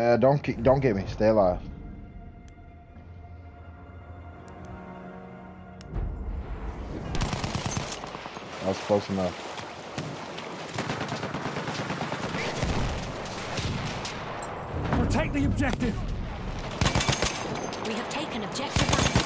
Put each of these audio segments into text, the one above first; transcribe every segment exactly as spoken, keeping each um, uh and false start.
Uh, don't keep, don't get me. Stay alive. That was close enough. Protect the objective. We have taken objective.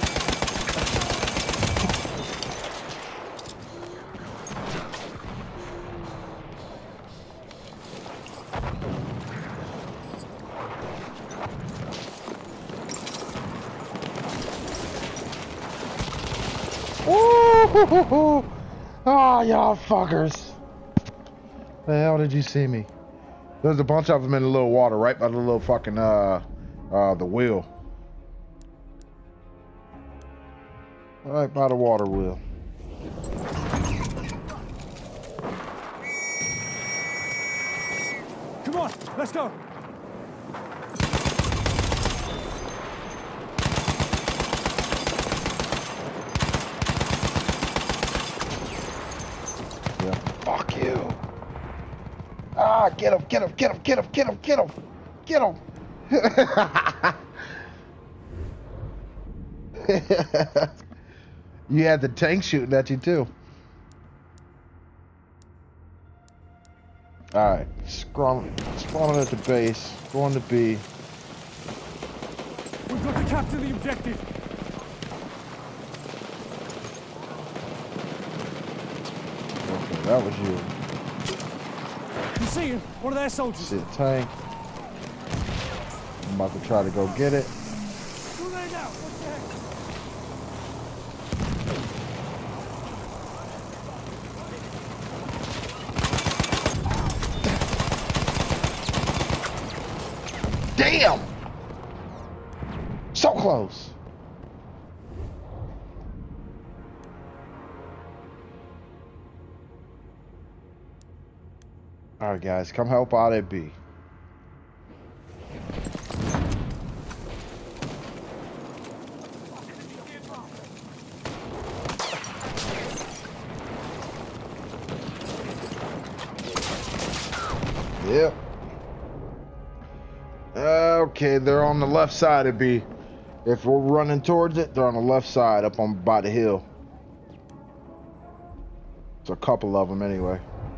Woo! Ah, y'all fuckers. The hell did you see me? There's a bunch of them in the little water right by the little fucking, uh, uh, the wheel. Right by the water wheel. Come on, let's go. Yeah. Fuck you. Ah, get him, get him, get him, get him, get him, get him, get him. You had the tank shooting at you too. Alright, spawn, spawning at the base, going to B. We've got to capture the objective. Okay, that was you. You see him? One of their soldiers. See the tank. I'm about to try to go get it. Go there now. What's the heck? Damn! So close. Alright guys, come help out at B. Yep. Okay, they're on the left side of B. If we're running towards it, they're on the left side up on by the hill. It's a couple of them anyway.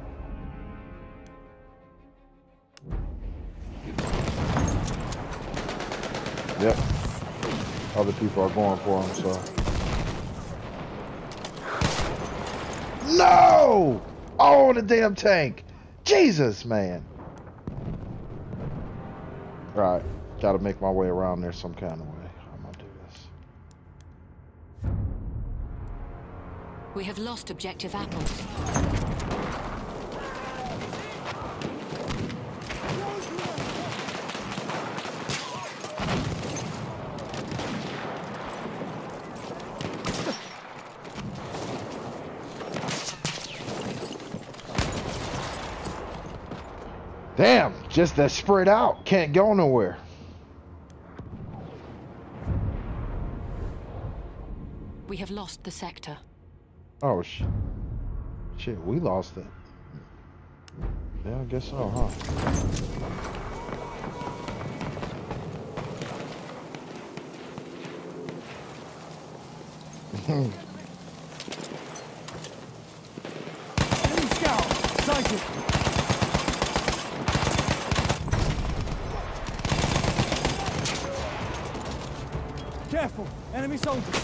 Yep. Other people are going for them, so. No! Oh, the damn tank! Jesus, man. Right. Gotta make my way around there some kind of way. I'm gonna do this. We have lost objective apples. Damn, just that spread out. Can't go nowhere. We have lost the sector. Oh, sh shit, we lost it. Yeah, I guess so, huh? Enemy scout, sighted. Careful, enemy soldiers.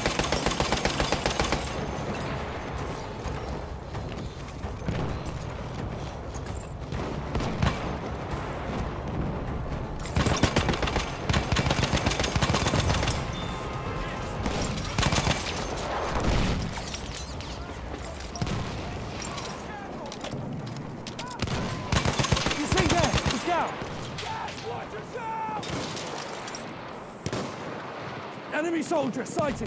You see there, the scout. Enemy soldier sighted.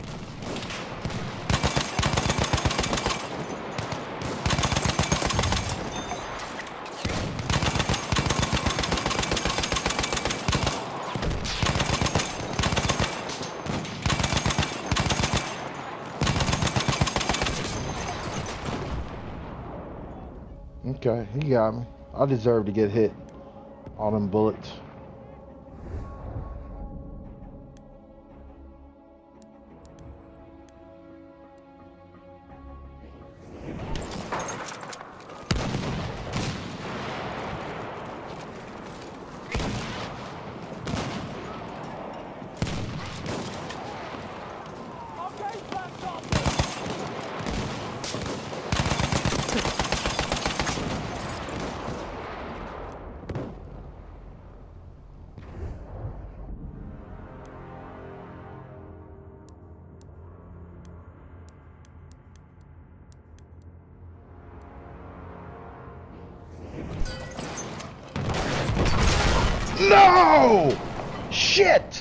Okay, he got me. I deserve to get hit. All them bullets. No! Shit!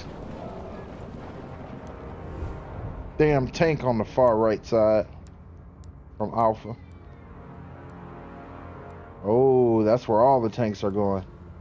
Damn tank on the far right side from Alpha. Oh, that's where all the tanks are going.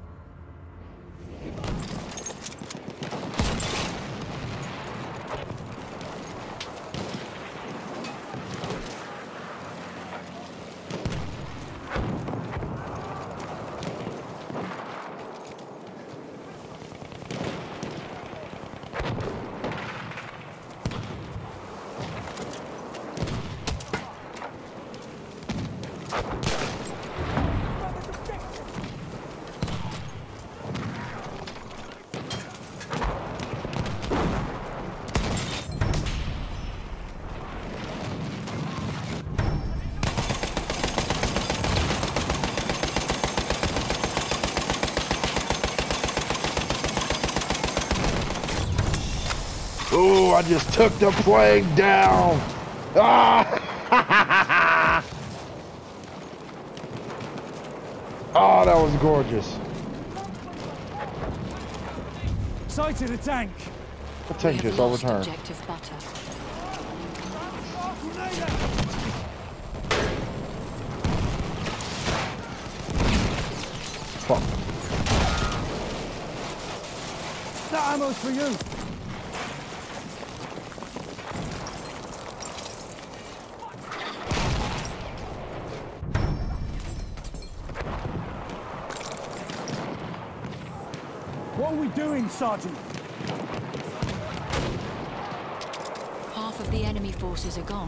Oh, I just took the plague down. Ah! Oh, that was gorgeous. Sighted a tank. The We tank have just lost overturned. objective butter. Fuck. That ammo's for you. What are we doing, Sergeant? Half of the enemy forces are gone.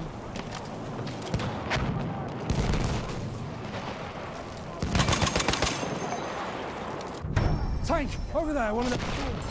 Tank, over there, one of the...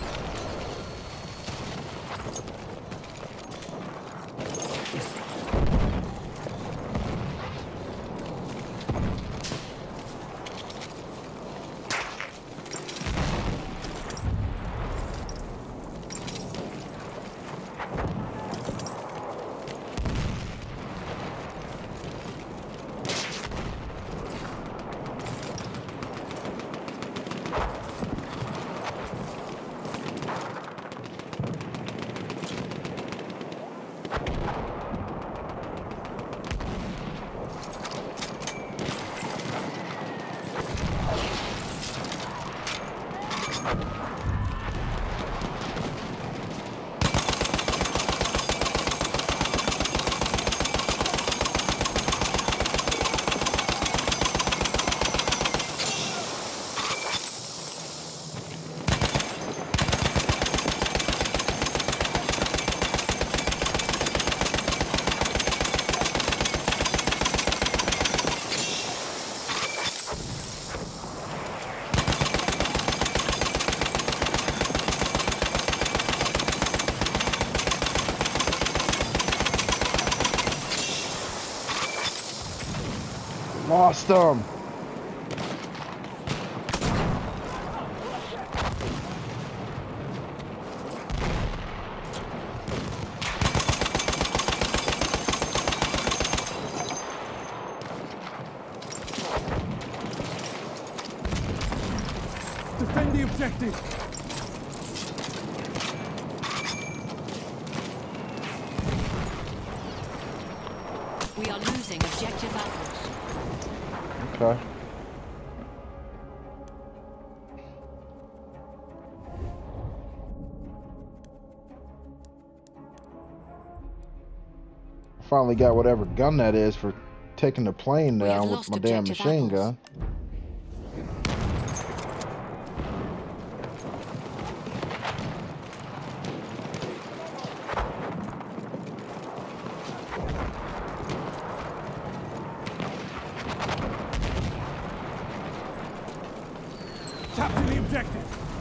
Lost them. Defend the objective. We are losing objective apples. Okay. Finally got whatever gun that is for taking the plane We have down with lost my damn objective machine apples. gun. Capture the objective.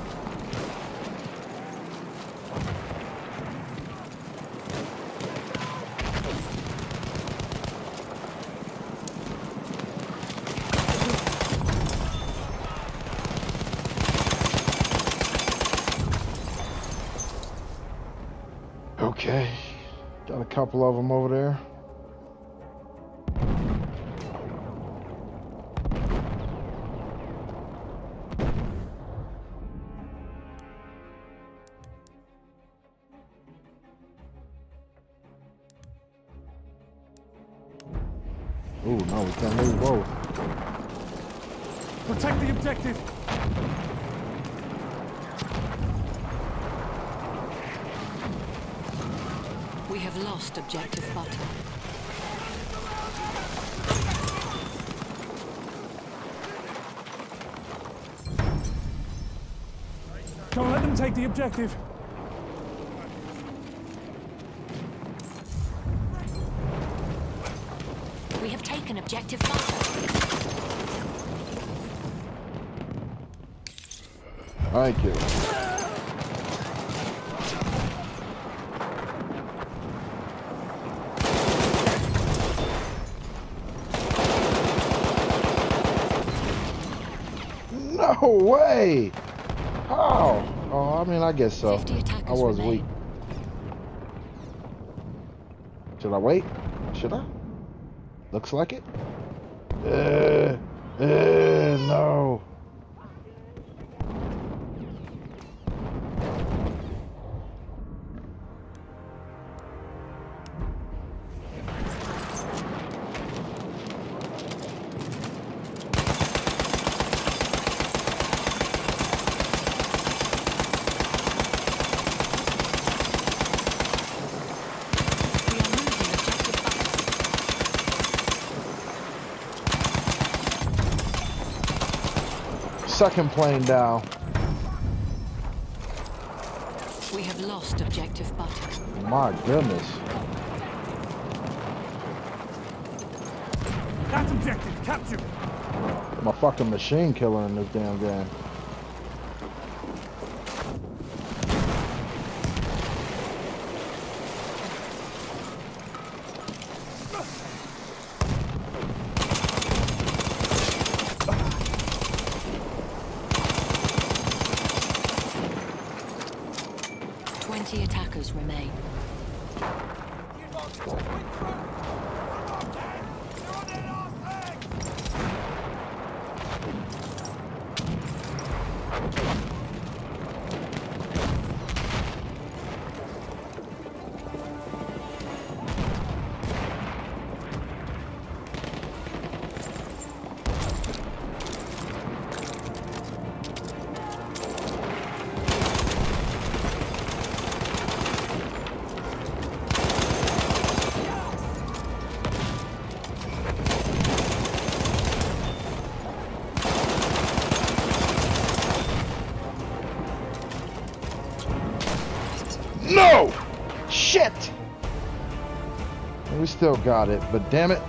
Okay. Got a couple of them over there. Ooh, no, we can't lose both. Protect the objective. We have lost objective butter. Don't let them take the objective. We have taken objective butter. Thank you. No way! How? Oh, I mean, I guess so. fifty attackers I was remain. weak. Should I wait? Should I? Looks like it. Uh, uh, no. Second plane down. We have lost objective butter. My goodness. That's objective. Capture. I'm a fucking machine killer in this damn game. twenty attackers remain. No! Shit! We still got it, but damn it.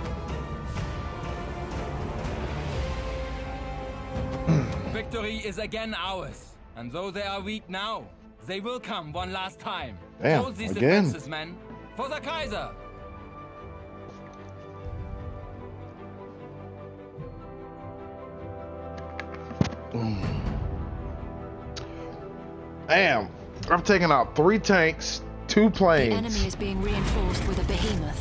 Victory is again ours. And though they are weak now, they will come one last time. Damn, Hold these again. defenses, men. For the Kaiser! Damn. I've taken out three tanks, two The planes. enemy is being reinforced with a behemoth.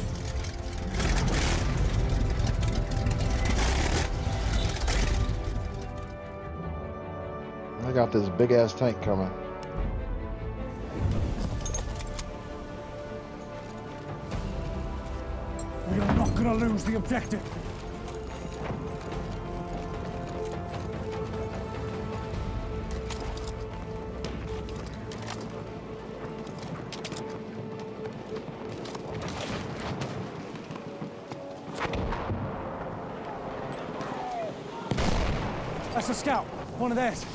I got this big ass tank coming. We are not gonna lose the objective. That's a scout. One of theirs.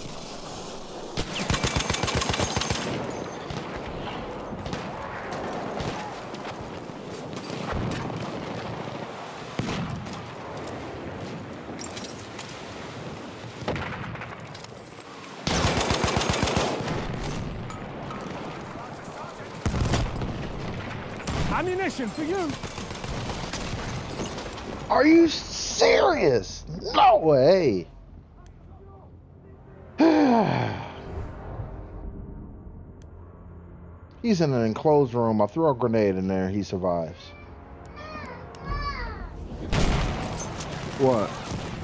Ammunition for you. Are you serious? No way. He's in an enclosed room. I threw a grenade in there. He survives. What?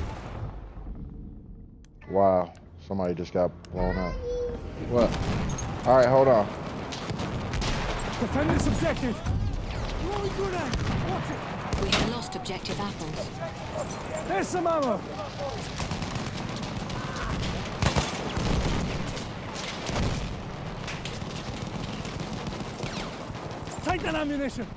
Wow. Somebody just got blown up. What? All right, hold on. Defend this objective. Throwing grenade. Watch it. We have lost objective apples. There's some ammo. Take that ammunition.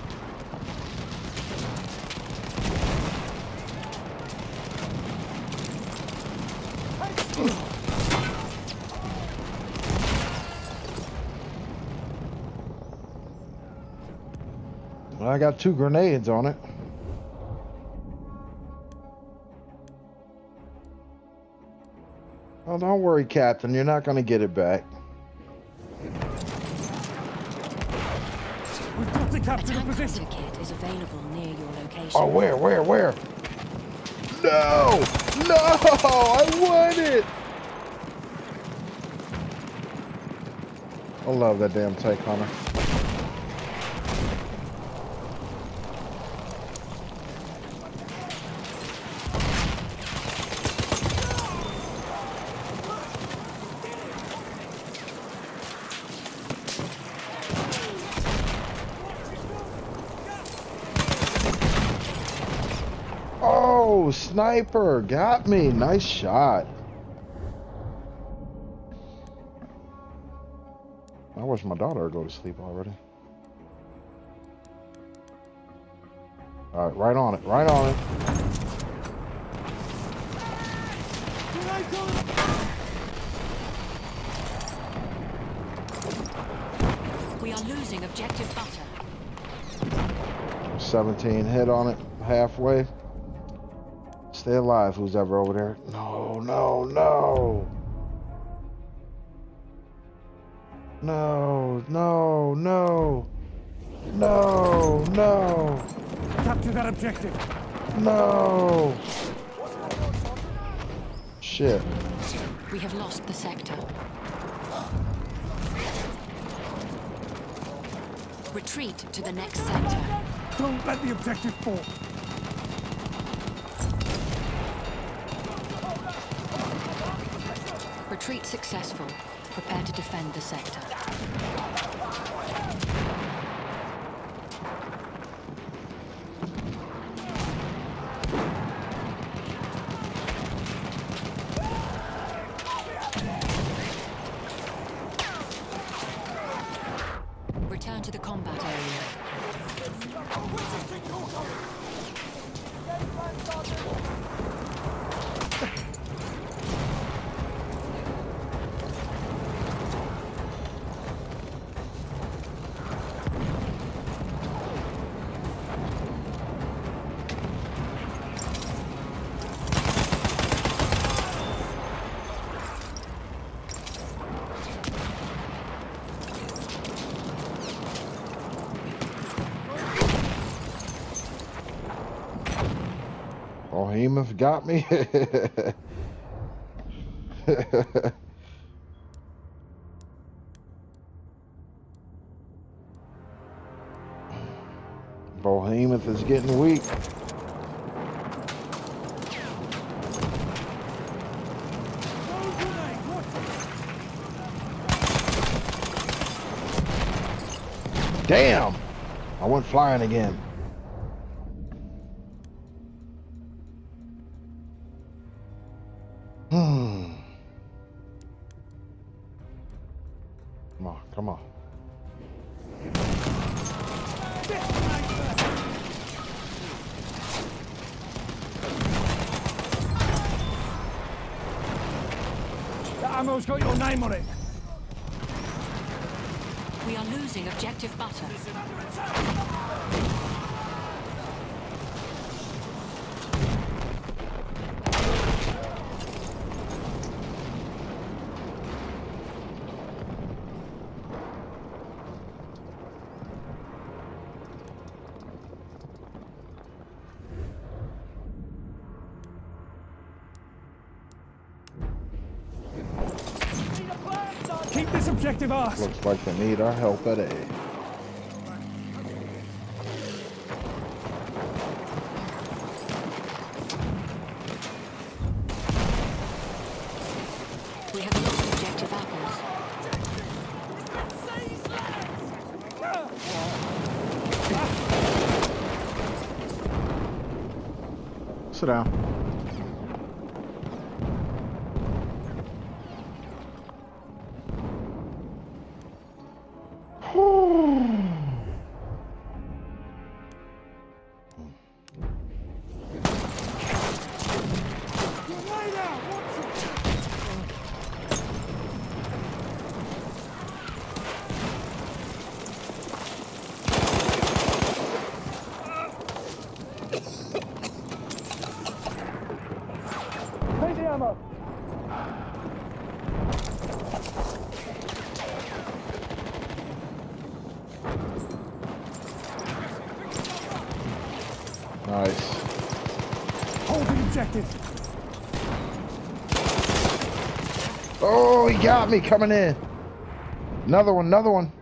Well, I got two grenades on it. Oh, don't worry, Captain. You're not going to get it back. We've got to A capture the tank position. hunter kit is available near your location. Oh, where, where, where? No! No! I want it! I love that damn tank hunter. Oh, sniper, got me. Nice shot. I wish my daughter would go to sleep already. All right, right on it, right on it. We are losing objective butter. seventeen hit on it, halfway. Stay alive, who's ever over there. No, no, no. No, no, no. No, no. Capture that objective. No. Shit. We have lost the sector. Retreat to the next sector. Don't let the objective fall. Retreat successful. Prepare to defend the sector. Return to the combat area. Behemoth got me. Behemoth is getting weak. Damn! I went flying again. Hmm. Come on, come on. That ammo's got your name on it. We are losing objective butter. Keep this objective ours. Looks like they need our help at A. We have lost objective apples. sit down. Nice. Hold the objective. Oh, he got me coming in. Another one, another one.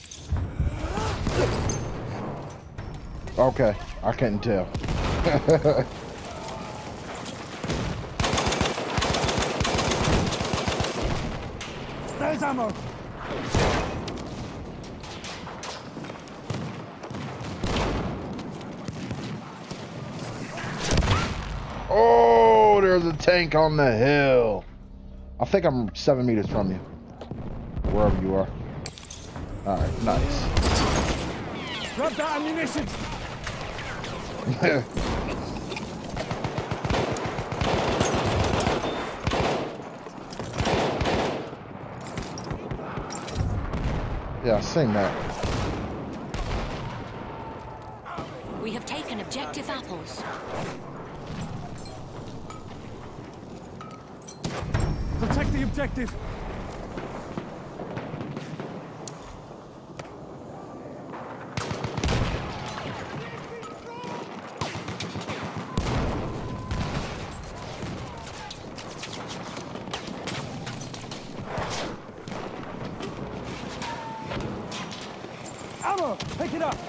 Okay, I couldn't tell. There's ammo. Oh, there's a tank on the hill. I think I'm seven meters from you. Wherever you are. Alright, nice. Grab that ammunition. Yeah, I seen that. We have taken objective apples. Protect the objective. Ammo! Pick it up!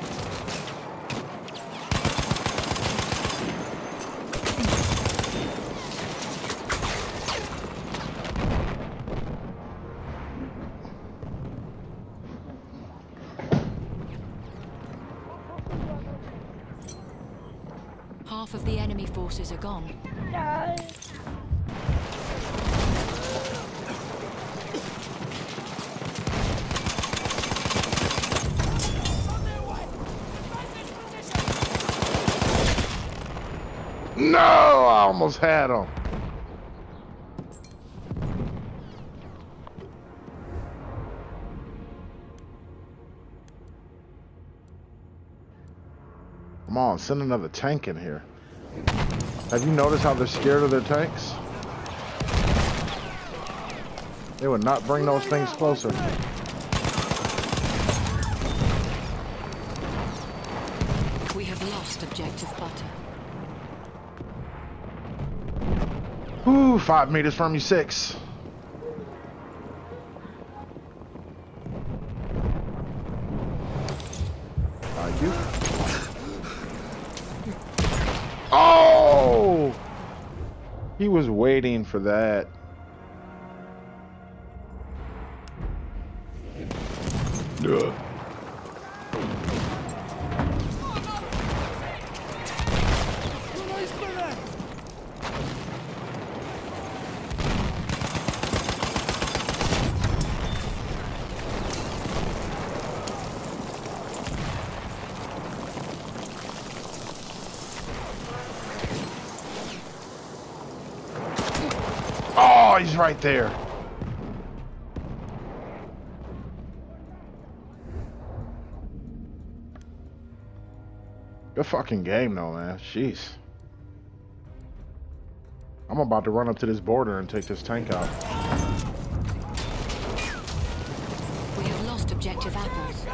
Half of the enemy forces are gone. No, I almost had him. Come on, send another tank in here. Have you noticed how they're scared of their tanks? They would not bring those things closer. We have lost objective butter. Ooh, five meters from you, six. Thank you. Oh! He was waiting for that. Ugh. Oh, he's right there. Good fucking game though, man. Jeez. I'm about to run up to this border and take this tank out. We have lost objective apples.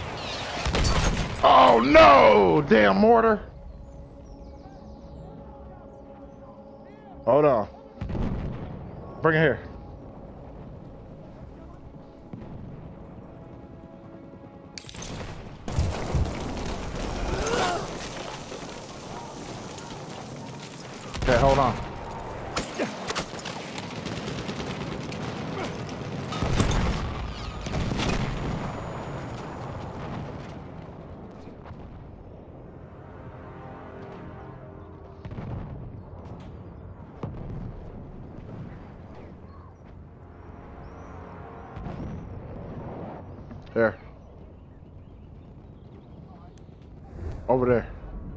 Oh no! Damn mortar! Hold on. Bring it here. Okay, hold on. There. Over there.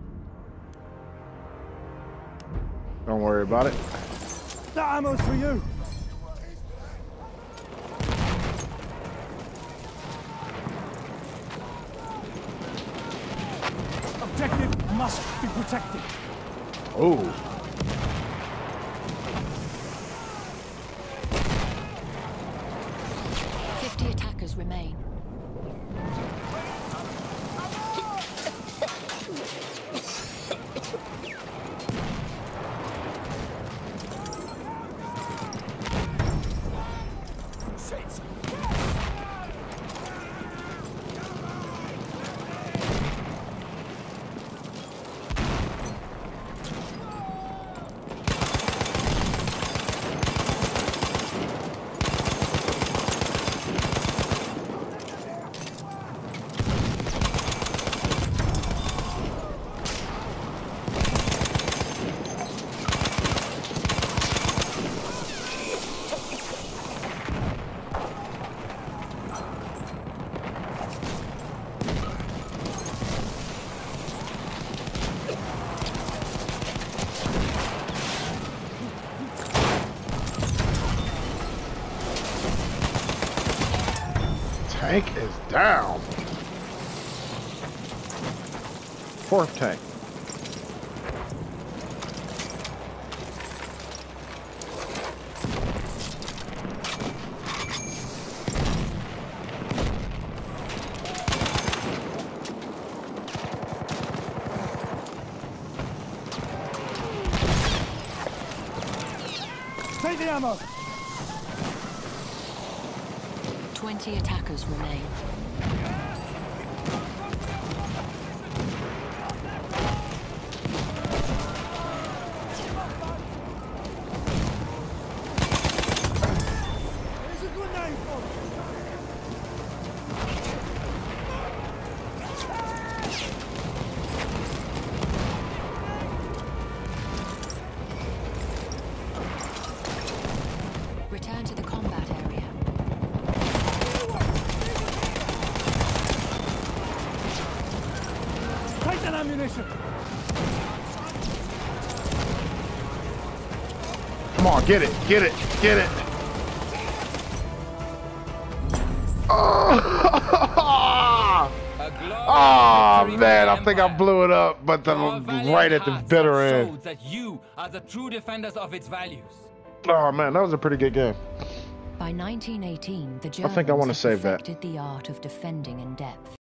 Don't worry about it. That ammo's for you. Objective must be protected. Oh. Fifty attackers remain. Tank is down. Fourth tank. Take the ammo. Twenty attackers remain. There's a good name for it. Return to the combat area. Take that ammunition. Come on, get it, get it, get it. Oh, oh man, I think I blew it up, but the, right at the bitter end. That you are the true defenders of its values. Oh man, that was a pretty good game. By nineteen eighteen, the I think I Germans wanna had save that. perfected the art of defending in depth.